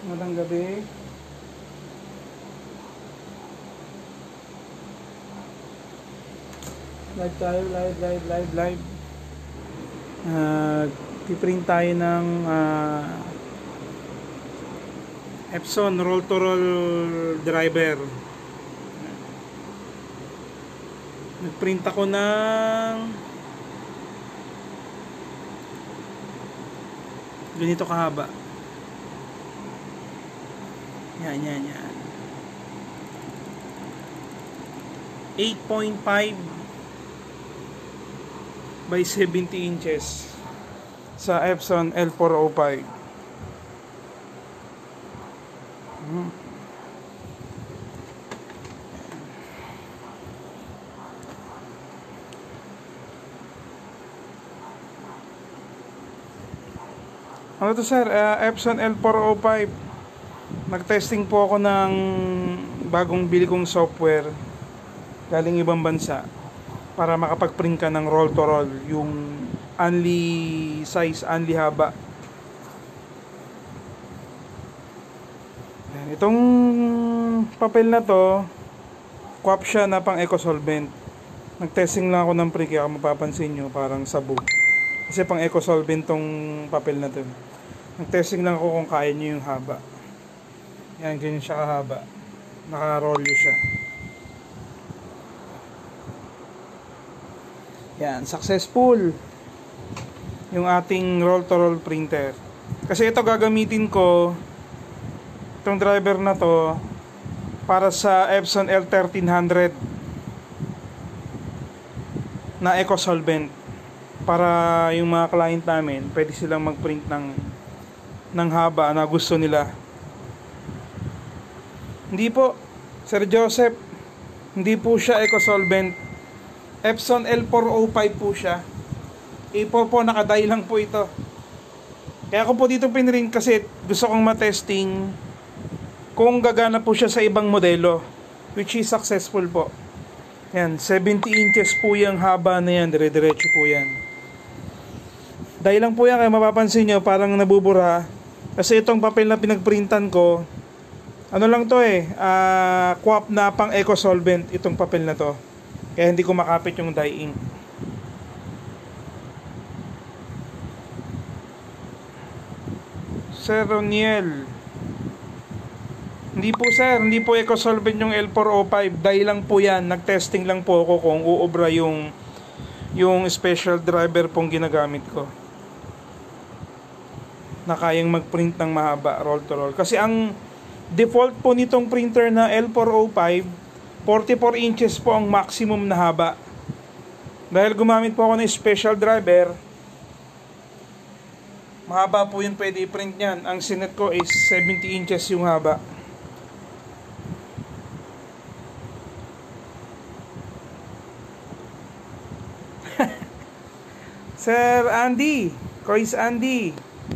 Magandang gabi. Live tayo, live. Piprint tayo ng Epson roll-to-roll driver. Nagprint ako ng ganito kahaba. Yan. 8.5 by 70 inches sa Epson L405. Ano to sir? Epson L405. Nag-testing po ako ng bagong bili kong software galing ibang bansa para makapag-print ka ng roll to roll, yung only size, only haba. Itong papel na to, kwap siya na pang eco-solvent. Nag-testing lang ako ng print, kaya mapapansin nyo parang sabog. Kasi pang eco-solvent tong papel na to. Nag-testing lang ako kung kaya nyo yung haba. Yan, ganyan siya kahaba. Naka-rolyo siya. Yan, successful yung ating roll-to-roll printer. Kasi ito gagamitin ko, itong driver na to, para sa Epson L1300 na eco-solvent. Para yung mga client namin, pwede silang mag-print ng haba na gusto nila. Hindi po, Sir Joseph, hindi po siya eco-solvent. Epson L405 po siya. A4 po, nakaday lang po ito. Kaya ako po dito pinrint kasi gusto kong matesting kung gagana po siya sa ibang modelo, which is successful po. Yan, 70 inches po yung haba na yan, dire-diretso po yan. Day lang po yan, kaya mapapansin nyo parang nabubura. Kasi itong papel na pinagprintan ko, ano lang to kwap na pang eco-solvent itong papel na to. Kaya hindi ko makapit yung dye ink. Sir Roniel, hindi po sir, hindi po eco-solvent yung L405. Dye lang po yan. Nag-testing lang po ako kung uubra yung special driver pong ginagamit ko na kayang mag-print ng mahaba, roll to roll. Kasi ang default po nitong printer na L405, 44 inches po ang maximum na haba. Dahil gumamit po ako ng special driver, mahaba po yun, pwede i-print yan. Ang sinet ko is 70 inches yung haba. Sir Andy, Kois Andy.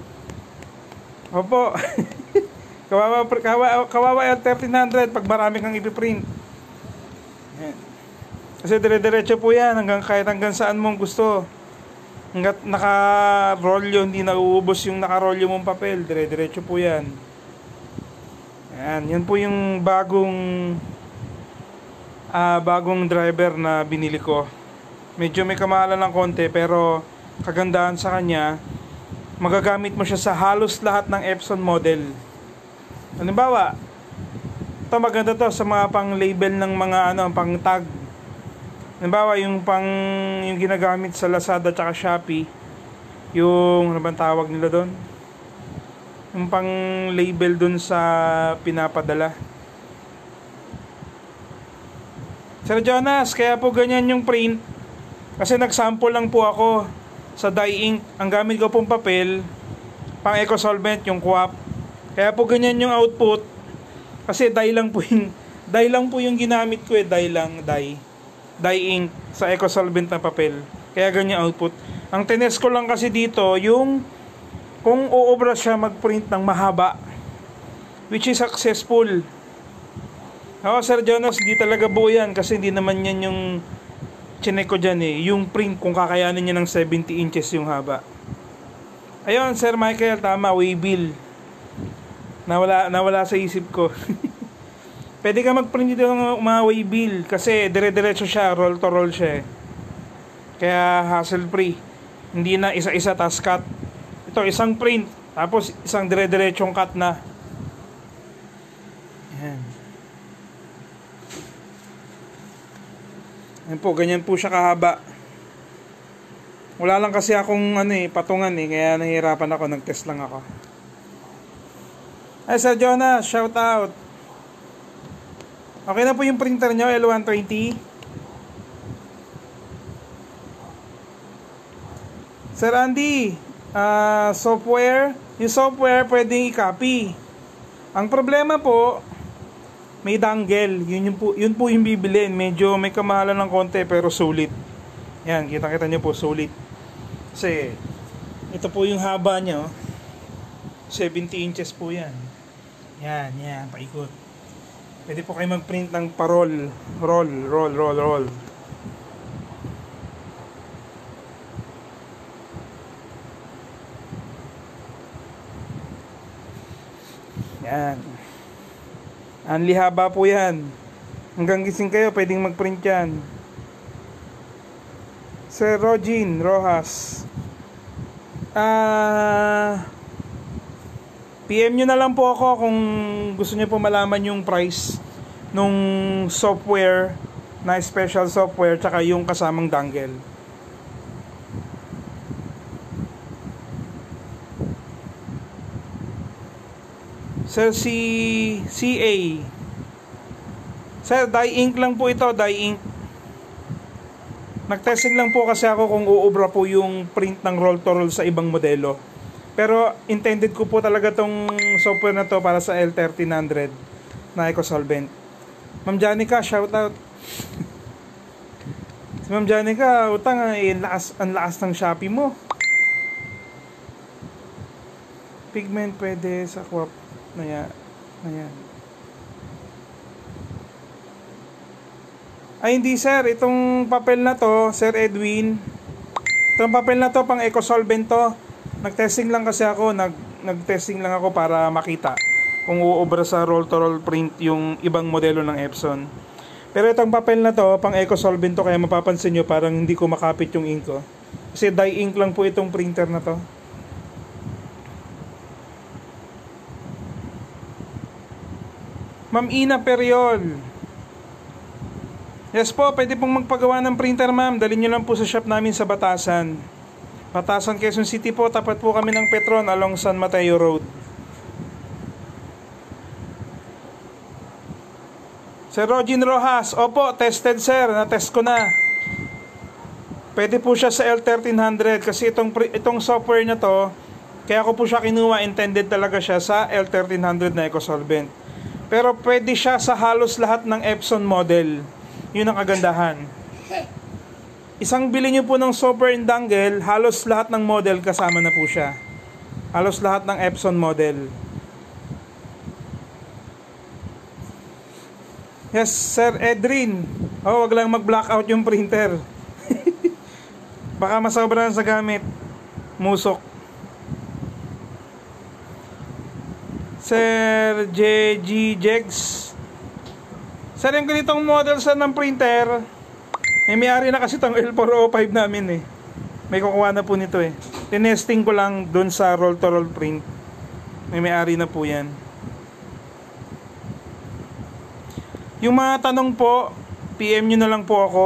Opo. Kawawa L1300 pag marami kang ipiprint. Yan. Kasi dire-diretso po yan kahit hanggang saan mong gusto. Hanggat naka-rolyo, hindi nauubos yung naka-rolyo mong papel. Dire-diretso po yan. Yan po yung bagong driver na binili ko. Medyo may kamahalan ng konti, pero kagandahan sa kanya, magagamit mo siya sa halos lahat ng Epson model. Halimbawa, ito maganda to sa mga pang label ng mga pang tag. Halimbawa, yung ginagamit sa Lazada at Shopee, yung ano bang tawag nila doon? Yung pang label doon sa pinapadala. Sir Jonas, kaya po ganyan yung print. Kasi nag-sample lang po ako sa dye ink. Ang gamit ko pong papel, pang eco-solvent, yung kwap. Kaya po ganyan yung output. Kasi dye lang po yung ginamit ko dye ink sa eco-solvent na papel. Kaya ganyan output. Ang tinest ko lang kasi dito, yung kung uobra siya mag-print ng mahaba, which is successful. Sir Jonas, hindi talaga buo yan kasi hindi naman yan yung chinek ko dyan yung print kung kakayanin niya ng 70 inches yung haba. Ayun, Sir Michael, tama, waybill. Nawala sa isip ko. Pwede ka mag-print dito ng mga waybill kasi dire-diretso siya, roll to roll siya eh. Kaya hassle free. Hindi na isa-isa tas cut. Ito isang print, tapos isang dire-diretsong cut na. Yan. Yan po, ganyan po siya kahaba. Wala lang kasi akong patungan kaya nahihirapan ako, nag-test lang ako. Ay Sir Jonas, shout out. Okay na po yung printer nyo, L120. Sir Andy, software, yung software pwedeng i-copy. Ang problema po, may dangle. Yun po yung bibilin. Medyo may kamahalan ng konti pero sulit. Yan, kita-kita nyo po, sulit. Kasi, ito po yung haba nyo. 70 inches po yan. Yan, paikot. Pwede po kayo mag-print ng parol. Roll. Yan. Anli haba po yan. Hanggang gising kayo, pwedeng mag-print yan. Sir Rogin Rojas. PM nyo na lang po ako kung gusto nyo po malaman yung price nung software na special software tsaka yung kasamang dangle. Sir CA. Sir, dye ink lang po ito, dye ink. Nagtesting lang po kasi ako kung uubra po yung print ng roll to roll sa ibang modelo. Pero intended ko po talaga tong software na to para sa L1300 na EcoSolvent. Ma'am Janica, shout out. Si Ma'am Janica, utang ang lakas ng Shopee mo. Pigment pwede sa kwap na yan. Ay hindi sir, itong papel na to, Sir Edwin. Itong papel na to pang EcoSolvent to. Nag-testing lang kasi ako, nag-testing lang ako para makita kung uubra sa roll to roll print yung ibang modelo ng Epson. Pero itong papel na to, pang EcoSolvent to, kaya mapapansin nyo parang hindi ko makapit yung ink ko. Kasi dye ink lang po itong printer na to. Ma'am Ina Periol. Yes po, pwede pong magpagawa ng printer ma'am. Dalhin nyo lang po sa shop namin sa Batasan. Batasan, Quezon City po. Tapat po kami ng Petron along San Mateo Road. Sir Rogin Rojas. Opo, tested sir. Na-test ko na. Pwede po siya sa L1300 kasi itong software na to, kaya ko po siya kinuha, intended talaga siya sa L1300 na EcoSolvent. Pero pwede siya sa halos lahat ng Epson model. Yun ang kagandahan. Isang bili nyo po ng software and dangle, halos lahat ng model kasama na po siya. Halos lahat ng Epson model. Yes, Sir Edrin. Oh, wag lang mag-blackout yung printer. Baka masobra sa gamit. Musok. Sir JG Jegs. Sir, yung ganitong model sa ng printer, may-ari na kasi itong L405 namin eh. May kukuha na po nito eh. Tinesting ko lang dun sa roll to roll print. May-ari na po yan. Yung mga tanong po, PM nyo na lang po ako.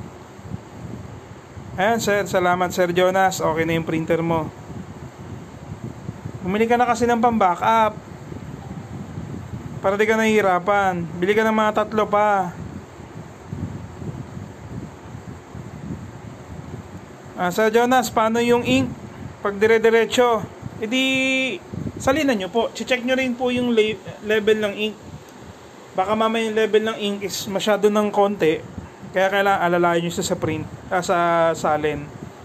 Ayan sir, salamat Sir Jonas. Okay na yung printer mo. Bumili ka na kasi ng pang-backup para di ka nahihirapan. Bili ka ng mga 3 pa. Sir Jonas, paano yung ink? Pag dire-diretso, edi salinan nyo po. Check nyo rin po yung level ng ink. Baka mamaya yung level ng ink is masyado ng konti, kaya kailangan alalayan nyo siya sa print, sa salin.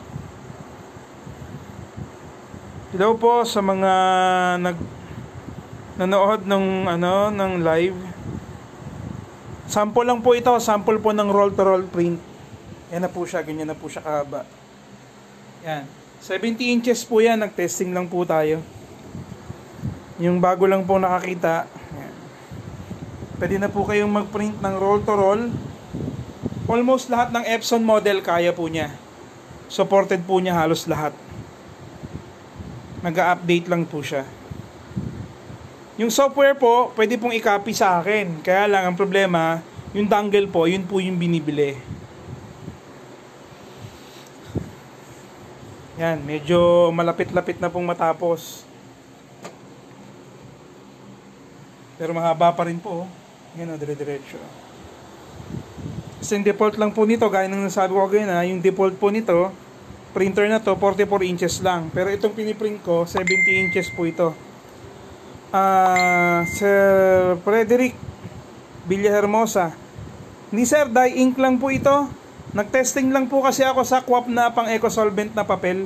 Hello po sa mga nanood ng live. Sample lang po ito, sample po ng roll to roll print. Yan na po siya, ganyan na po siya kahaba. Yan. 70 inches po yan, nag-testing lang po tayo. Yung bago lang po nakakita. Ayan. Pwede na po kayong mag-print ng roll to roll. Almost lahat ng Epson model kaya po niya. Supported po niya halos lahat. Nag-update lang po siya. Yung software po, pwede pong i-copy sa akin. Kaya lang ang problema, yung dongle po, yun po yung binibili. Yan, medyo malapit-lapit na pong matapos. Pero mahaba pa rin po. Yan o, dire-diretso. Kasi yung default lang po nito, gaya ng nasabi ko again yung default po nito, printer na to, 44 inches lang. Pero itong piniprint ko, 70 inches po ito. Sir Frederick Villahermosa. Hindi sir, dye ink lang po ito. Nag-testing lang po kasi ako sa QAP na pang eco-solvent na papel.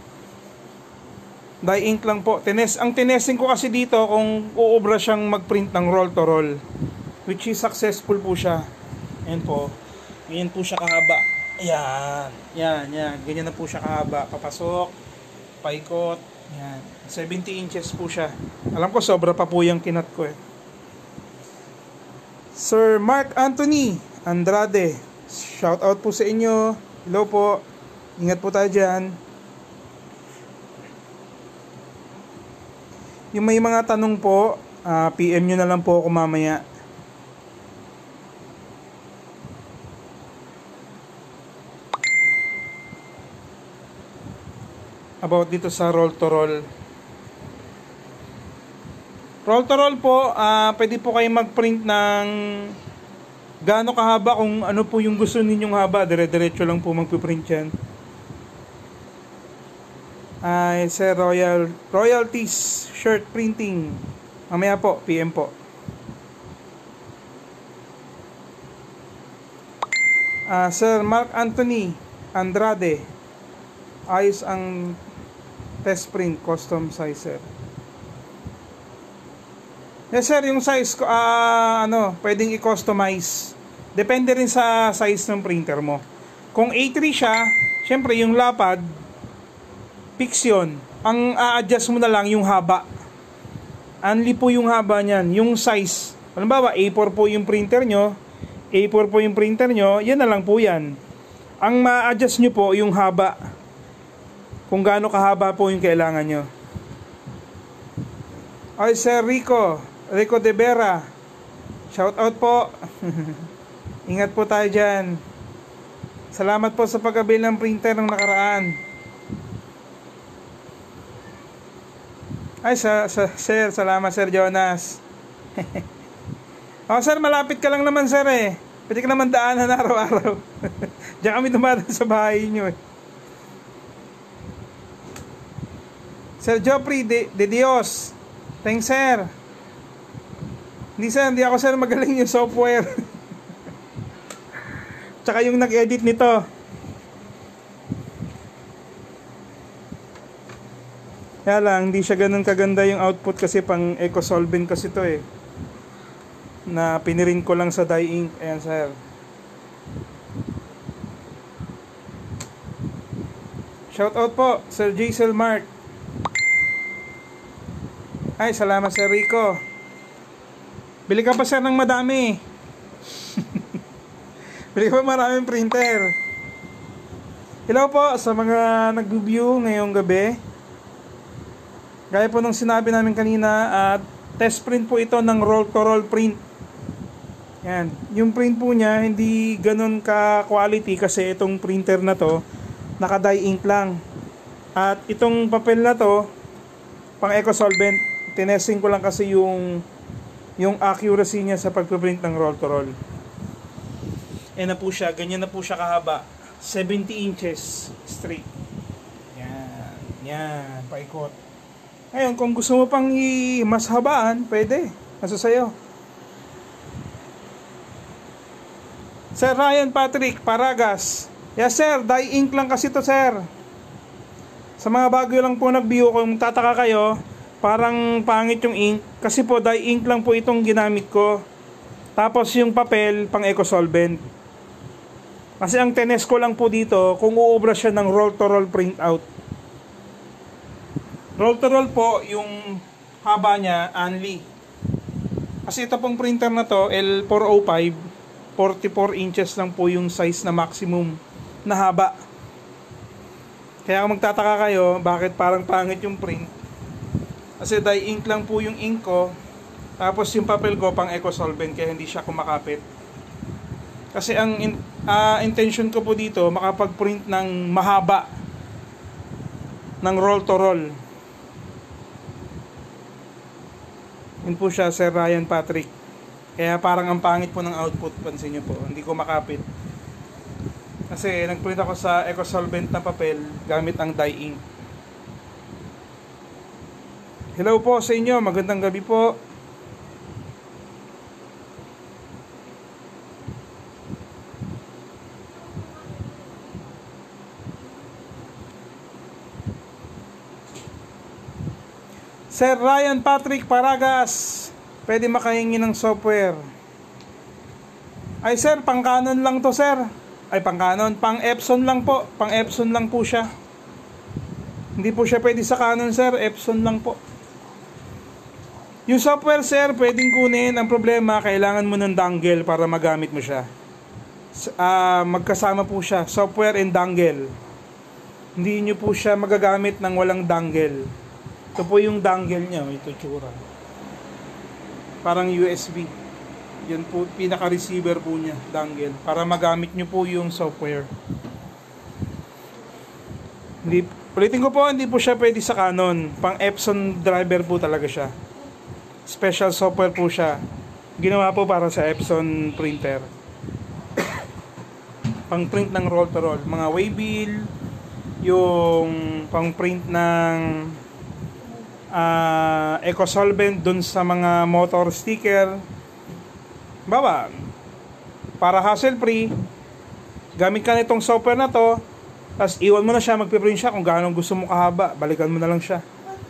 Dye ink lang po. Ang tinesting ko kasi dito kung uubra siyang mag-print ng roll to roll. Which is successful po siya. Ayan po. Ganyan po siya kahaba. Ayan. Yan. Ganyan na po siya kahaba. Papasok. Paikot. Yan. 70 inches po siya. Alam ko sobra pa po yung kinat ko eh. Sir Mark Anthony Andrade. Shout out po sa inyo. Hello po. Ingat po tayo dyan. Yung may mga tanong po, PM nyo na lang po ako mamaya. About dito sa roll to roll. Roll to roll po, pwede po kayo mag-print ng gaano kahaba, kung ano po yung gusto ninyong haba, dire-diretso lang po magpiprint yan. Ay, Sir Royalties Shirt Printing. Mamaya po, PM po. Sir Mark Anthony Andrade. Ayos ang test print, custom size, sir. Yes, sir, yung size ko, pwedeng i-customize. Depende rin sa size ng printer mo. Kung A3 siya, syempre yung lapad, fix yun. Ang a-adjust mo na lang yung haba. Only po yung haba niyan, yung size. Halimbawa, A4 po yung printer nyo, yan na lang po yan. Ang ma-adjust nyo po yung haba. Kung gaano kahaba po yung kailangan nyo. Ay, Sir Rico de Vera. Shout out po. Ingat po tayo dyan. Salamat po sa pag-avail ng printer ng nakaraan. Ay, sir, salamat Sir Jonas. Sir, malapit ka lang naman sir eh. Pwede ka naman daanan araw-araw. Diyan kami dumadaan sa bahay nyo eh. Sir Joffrey de Dios. Thanks sir. Hindi ako sir magaling yung software. Tsaka yung nag-edit nito. Kaya lang, hindi siya ganun kaganda yung output kasi pang eco-solvent kasi to eh. Na pinirin ko lang sa dye ink. Ayan sir. Shout out po, Sir Jaisel Mark. Ay, salamat Sir Rico. Bili ka pa sir ng madami. Bili ka pa maraming printer. Hello po sa mga nag-view ngayong gabi. Gaya po nung sinabi namin kanina, test print po ito ng roll to roll print. Yan. Yung print po niya hindi ganun ka quality kasi itong printer na to naka-dye ink lang. At itong papel na to pang eco-solvent, tinesting ko lang kasi yung accuracy niya sa pagpiprint ng roll to roll. Na po siya, ganyan na po siya kahaba. 70 inches straight. Yan, paikot. Ngayon, kung gusto mo pang mas habaan, pwede. Nasa sayo. Sir Ryan Patrick Paragas. Yes sir, dye ink lang kasi to sir. Sa mga bago lang po nag-view, kung tataka kayo, parang pangit yung ink. Kasi po, dye ink lang po itong ginamit ko. Tapos yung papel, pang eco-solvent. Kasi ang tenes ko lang po dito, kung uubra siya ng roll to roll printout. Roll to roll po, yung haba niya, only. Kasi ito pong printer na to, L405, 44 inches lang po yung size na maximum na haba. Kaya kung magtataka kayo, bakit parang pangit yung print? Kasi dye ink lang po yung ink ko, tapos yung papel ko pang eco solvent, kaya hindi siya kumakapit. Kasi ang intention ko po dito, makapag-print ng mahaba, ng roll to roll. Yun po siya, Sir Ryan Patrick. Kaya parang ang pangit po ng output, pansin nyo po, hindi ko makapit. Kasi nagprint ako sa eco solvent na papel gamit ang dye ink. Hello po sa inyo, magandang gabi po. Sir Ryan Patrick Paragas, pwede makahingi ng software. Ay sir, pang Canon lang to sir. Ay pang Canon, pang Epson lang po. Pang Epson lang po siya. Hindi po siya pwede sa Canon sir, Epson lang po. Yung software sir, pwedeng kunin. Ang problema, kailangan mo ng dongle para magamit mo siya. Magkasama po siya, software and dongle. Hindi nyo po siya magagamit ng walang dongle. Ito po yung dongle niya, ito tsura. Parang USB. Yan po, pinaka-receiver po niya, dongle. Para magamit nyo po yung software. Ulitin ko po, hindi po siya pwede sa Canon. Pang Epson driver po talaga siya. Special software po siya. Ginawa po para sa Epson printer. Pang print ng roll to roll. Mga waybill, yung pang print ng eco solvent dun sa mga motor sticker. Baba, para hassle free, gamit ka na itong software na to, tapos iwan mo na siya, magpiprint siya kung gaano gusto mo kahaba, balikan mo na lang siya.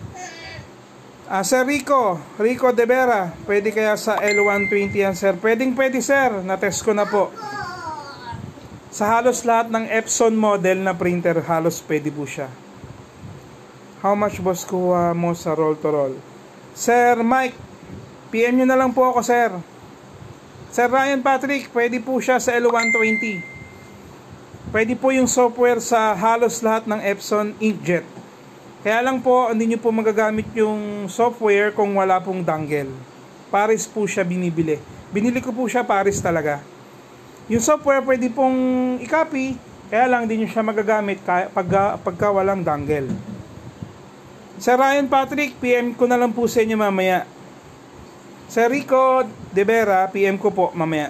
Sir Rico De Vera, pwede kaya sa L120 yan sir? Pwede sir, na-test ko na po. Sa halos lahat ng Epson model na printer, halos pwede po siya. How much boss kuha mo sa roll to roll? Sir Mike, PM nyo na lang po ako sir. Sir Ryan Patrick, pwede po siya sa L120. Pwede po yung software sa halos lahat ng Epson inkjet. Kaya lang po, hindi nyo po magagamit yung software kung wala pong dongle. Paris po siya binibili. Binili ko po siya Paris talaga. Yung software pwede pong i-copy, kaya lang hindi nyo siya magagamit pagka walang dongle. Sir Ryan Patrick, PM ko na lang po sa inyo mamaya. Sir Rico De Vera, PM ko po mamaya.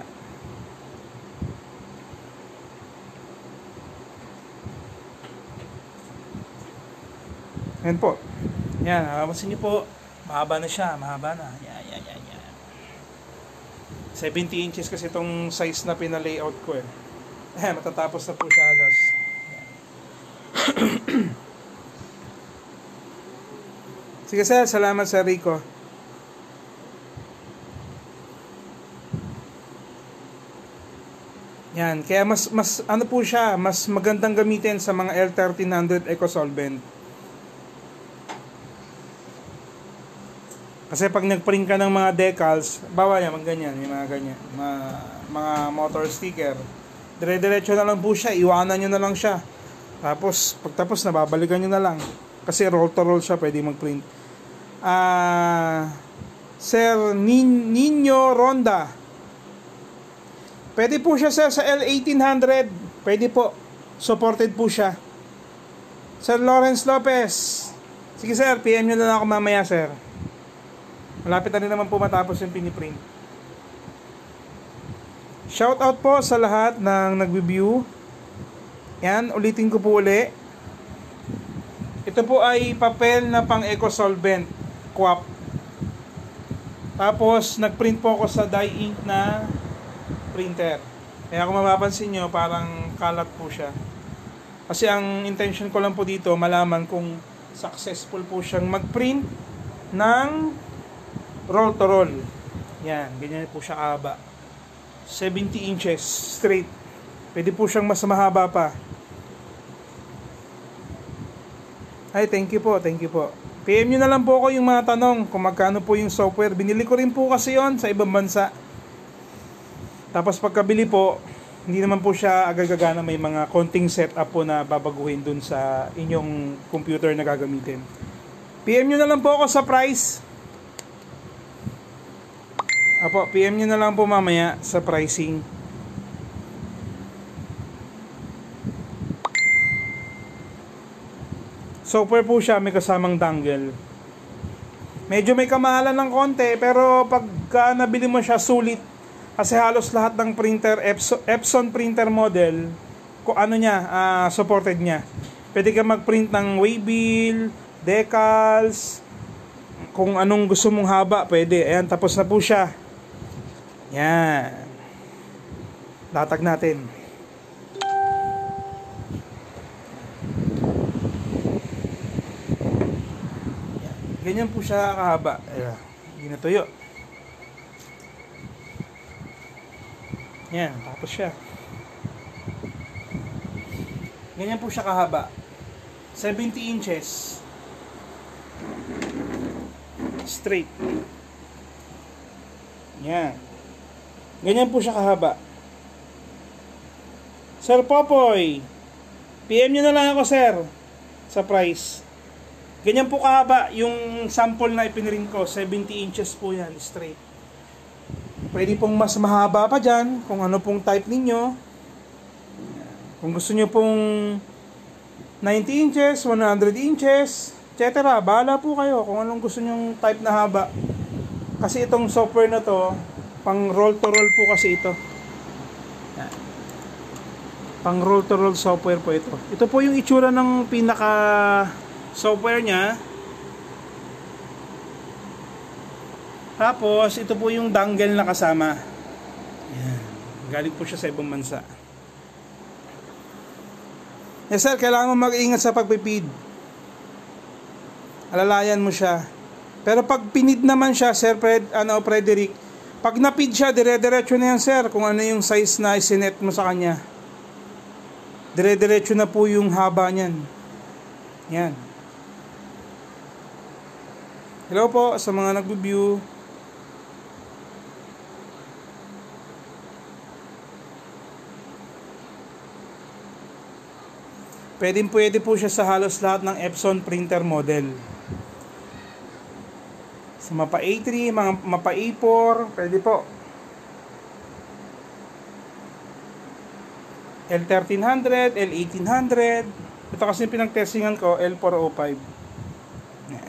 Yan po. Yan, mapapansin niyo po, mahaba na siya, mahaba na. Yan. 70 inches kasi itong size na pinalayout ko eh. Matatapos na po siya halos. Sige sir, salamat Sir Rico. Yan, kaya mas ano po siya, mas magandang gamitin sa mga L1300 Eco Solvent. Kasi pag nagprint ka ng mga decals, bawal yan, ganyan, yung mga ganyan, mga motor sticker. Dire-diretso na lang po siya, iwanan nyo na lang siya. Tapos, pagtapos, nababalikan nyo na lang. Kasi roll to roll siya, pwede mag-print. Sir Nino Ronda. Pwede po siya sir sa L1800. Pwede po. Supported po siya. Sir Lawrence Lopez. Sige sir, PM nyo na lang ako mamaya sir. Malapit na rin naman po matapos yung piniprint. Shout out po sa lahat ng nag-review. Yan, ulitin ko po uli. Ito po ay papel na pang eco solvent, QAP. Tapos nagprint po ako sa dye ink na printer. Kaya kung mapapansin nyo, parang kalat po siya. Kasi ang intention ko lang po dito, malaman kung successful po siyang mag-print ng roll to roll. Yan, ganyan po siya kahaba. 70 inches straight. Pwede po siyang mas mahaba pa. Ay, thank you po, thank you po. PM nyo na lang po ako yung mga tanong kung magkano po yung software. Binili ko rin po kasi yon sa ibang bansa. Tapos pagkabili po, hindi naman po siya agad-agad na may mga konting setup po na babaguhin dun sa inyong computer na gagamitin. PM nyo na lang po ako sa price. Apo, PM nyo na lang po mamaya sa pricing. Software po siya, may kasamang dongle. Medyo may kamahalan ng konti, pero pagka nabili mo siya, sulit. Kasi halos lahat ng printer, Epson printer model, kung ano niya, supported niya. Pwede ka mag-print ng waybill, decals, kung anong gusto mong haba, pwede. Ayan, tapos na po siya. Yan. Latag natin. Ganyan po siya kahaba. Ayan, hindi natuyo. Yan, tapos siya. Ganyan po siya kahaba. 70 inches. Straight. Yan. Ganyan po siya kahaba. Sir Popoy, PM nyo na lang ako, sir, sa price. Ganyan po kahaba yung sample na ipinrint ko. 70 inches po yan, straight. Pwede pong mas mahaba pa dyan, kung ano pong type ninyo. Kung gusto nyo pong 90 inches, 100 inches, etc. Bahala po kayo kung anong gusto nyong type na haba. Kasi itong software na to, pang roll to roll po kasi ito. Pang roll to roll software po ito. Ito po yung itsura ng pinaka software nya. Tapos ito po yung dongle na kasama. Yan. Galing po siya sa ibang bansa. Yes sir, kailangan mo mag-ingat sa pagpipid. Alalayan mo siya. Pero pag pinid naman siya, Sir Frederick, pag napid siya, dire-diretso na yan, sir. Kung ano yung size na isinet mo sa kanya. Dire-diretso na po yung haba niyan. Yan. Hello po sa mga nag-view. Pwede po siya sa halos lahat ng Epson printer model. Sa mapa A3, mga mapa A4, pwede po. L1300, L1800. Ito kasi pinag-testingan ko, L405. Yan.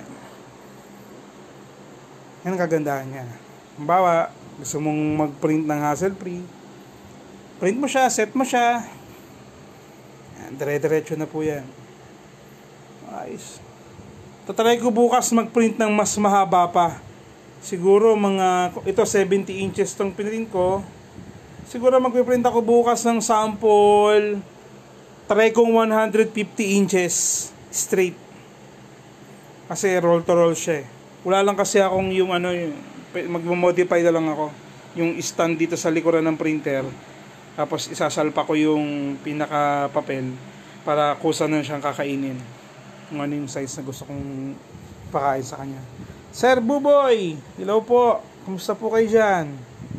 Yan ang kagandahan niya. Halimbawa, gusto mong mag-print ng hassle-free. Print mo siya, set mo siya. Dire-diretso na po yan. Ayos. Tatry ko bukas mag-print ng mas mahaba pa. Siguro ito 70 inches tong pinrint ko. Siguro mag-print ako bukas ng sample. Try kong 150 inches straight. Kasi roll to roll siya. Wala lang kasi akong yung mag-modify na lang ako. Yung stand dito sa likuran ng printer. Tapos isasalpa ko yung pinaka papel para kusa na siyang kakainin. Kung ano yung size na gusto kong pakain sa kanya. Sir Buboy, hello po. Kumusta po kayo dyan?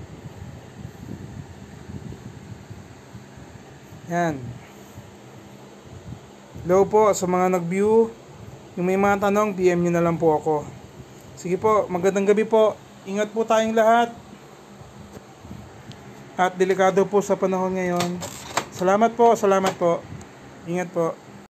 Yan. Hello po sa mga nag-view. Yung may mga tanong, PM nyo na lang po ako. Sige po, magandang gabi po. Ingat po tayong lahat. At delikado po sa panahon ngayon. Salamat po, salamat po. Ingat po.